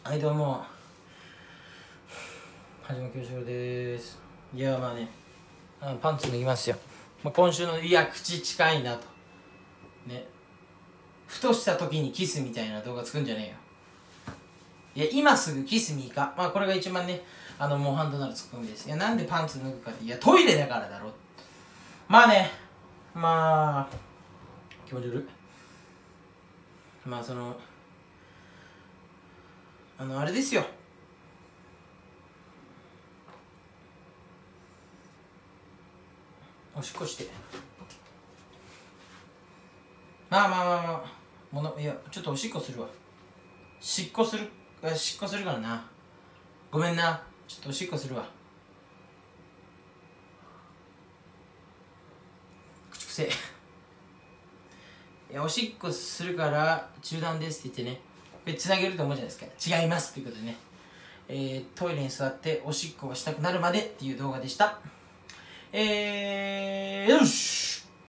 はい、どうも。はじめ京志郎です。いや、まあね、パンツ脱ぎますよ。今週の、いや、口近いなと。ね。ふとした時にキスみたいな動画作るんじゃねえよ。いや、今すぐキスに行か。これが一番ね、模範となるツッコミです。いや、なんでパンツ脱ぐかって、いや、トイレだからだろ。気持ち悪い。あれですよ。おしっこして。いや、ちょっとおしっこするわ。しっこするからな。ごめんな。ちょっとおしっこするわ。口くせえ。いや、おしっこするから中断ですって言ってね、つなげると思うじゃないですか。違いますということでね、トイレに座っておしっこがしたくなるまでっていう動画でした。よし。